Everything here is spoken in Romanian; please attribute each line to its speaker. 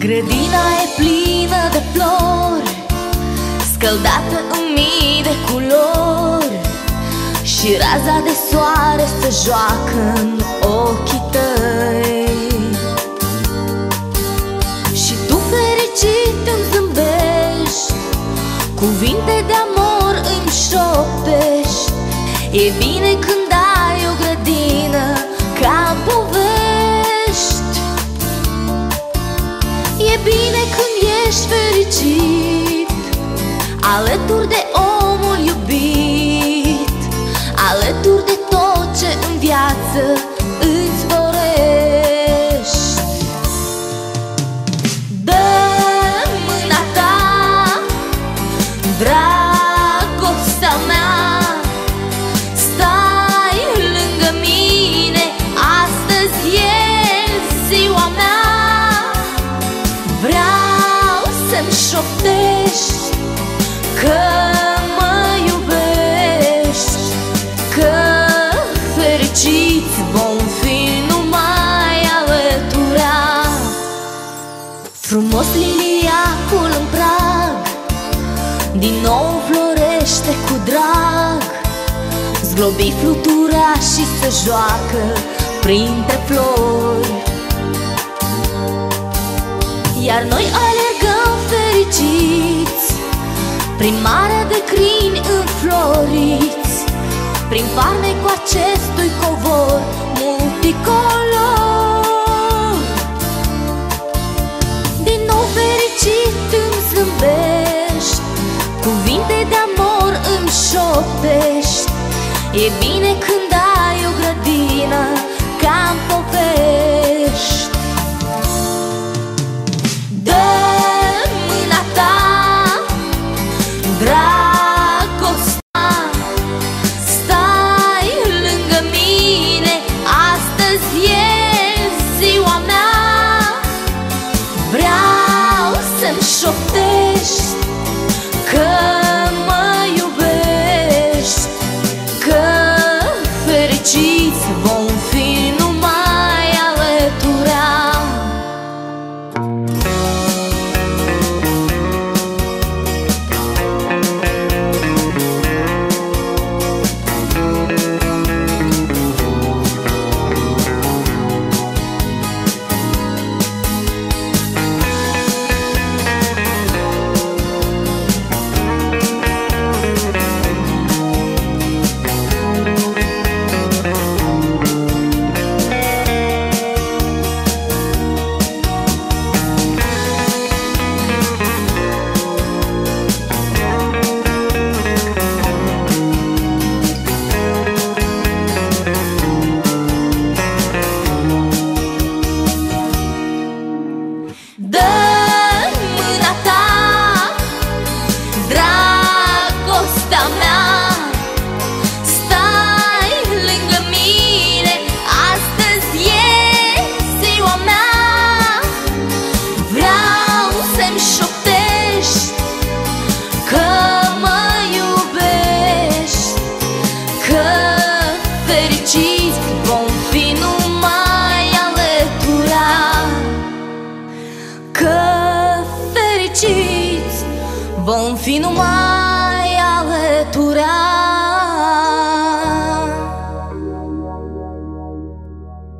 Speaker 1: Grădina e plină de flori, scăldată în mii de culori, și raza de soare se joacă în ochii tăi. Și tu fericit îmi zâmbești, cuvinte de amor îmi șoptești. E bine când ai o grădină ca în povești. E bine când ești fericit alături de omul iubit, alături de tot ce în viață îți dorești. Dă-mi mâna ta, dragostea mea, stai lângă mine, astăzi e ziua mea. Vreau să-mi șoptești că mă iubești, că fericiți vom fi numai alătura. Frumos liliacul în prag din nou florește cu drag, zglobii flutura și se joacă printre flori. Iar noi alergăm fericiți prin marea de crini înfloriți, prin farmecul acestui covor multicolor. Din nou fericit îmi zâmbești, cuvinte de amor îmi șoptești. E bine când ai o grădină ca în povești. Dă-mi mâna ta, dragostea, stai lângă mine, astăzi e ziua mea. Vreau să-mi șoptești că mă iubești, că fericiți vom fi numai alătura. Dă-mi mâna ta, dragostea mea, stai lângă mine, astăzi e ziua mea. Vreau să-mi șoptești că mă iubești, că fericiți vom fi numai alătura. Că fericiți vom fi numai